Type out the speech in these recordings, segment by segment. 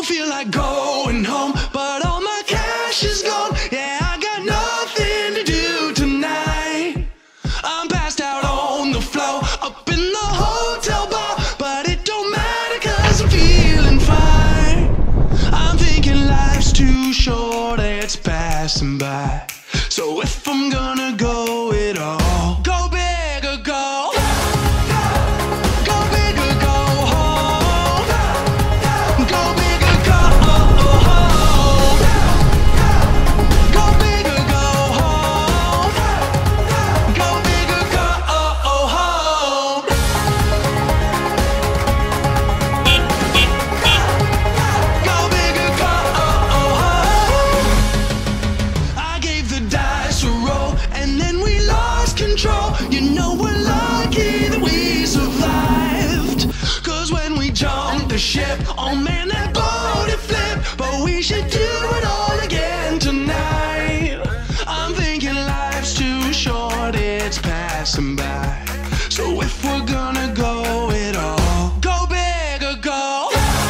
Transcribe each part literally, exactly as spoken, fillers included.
don't feel like going home, but all my cash is gone. Yeah, I got nothing to do tonight. I'm passed out on the floor, up in the hotel bar, but it don't matter cause I'm feeling fine. I'm thinking life's too short, it's passing by. So if I'm gonna go it all, go big or go. You know we're lucky that we survived, cause when we jumped the ship, oh man, that boat it flipped. But we should do it all again tonight. I'm thinking life's too short, it's passing by. So if we're gonna go it all, go big or go.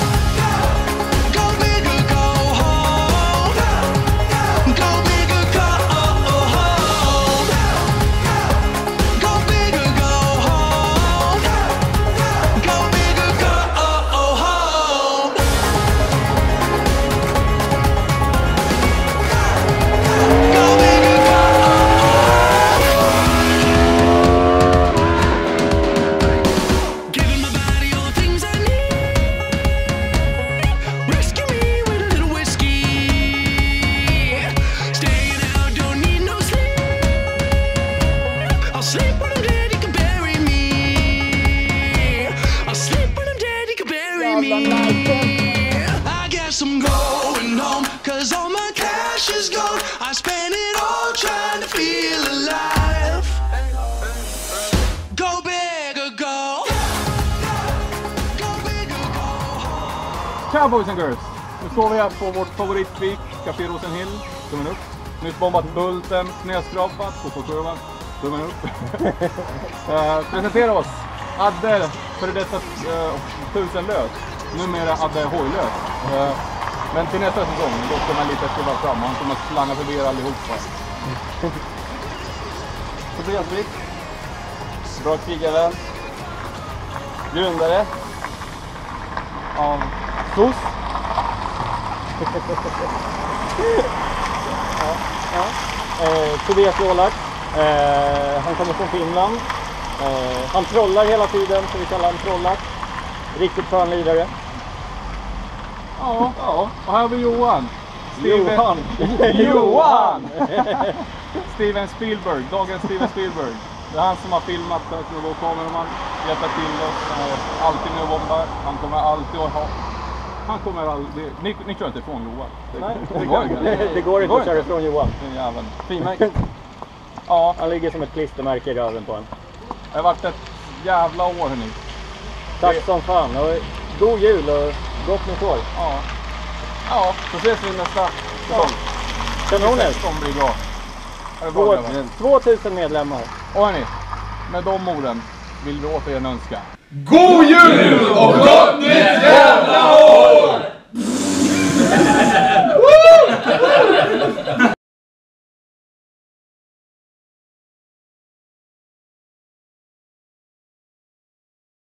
I guess I'm going home, cause all my cash is gone. I spent it all trying to feel alive. Go big or go. Go big or go home. Tja boys and girls, nu står vi här på vårt favoritfik, Café Rosenhill. Tummen upp. Nyss bombat Bulten, knäskrapat, fotbollskurvan. Tummen upp. uh, presentera oss. Adde, före detta uh, tusenlös. Numera Adde Hojlös. Uh, men till nästa säsong, då kommer han lite skriva fram. Han kommer att slanga förbi er allihopa. Tobias Wick. Bra krigare. Grundare. Av S O S. ja, ja. Eh, Tobias Jålak. Eh, han kommer från Finland. Eh, han trollar hela tiden, så vi kallar han Trollak. Riktigt skön lidare. Ja, ja. Och här har vi Johan. Steven. Johan. Johan. Steven Spielberg. Dagens Steven Spielberg. Det är han som har filmat. Det är vår kameraman. Hjälper till oss. Han är alltid med och bombar. Han kommer alltid att ha. Han kommer aldrig. Ni, ni kör inte ifrån Johan. Det, Nej, det, går, det, det går inte att köra ifrån Johan. Det är jäveln. Frimärke. Ja. Han ligger som ett klistermärke i röven på en. Det har varit ett jävla år hörni. Tack det... som fan. Och god jul och gott nytt år. Ja. Ja, så ses vi nästa säsong. Kanoner. Som blir bra. Två, tvåtusen medlemmar. Och hörni, med de orden vill vi återigen önska god jul och gott nytt jävla år!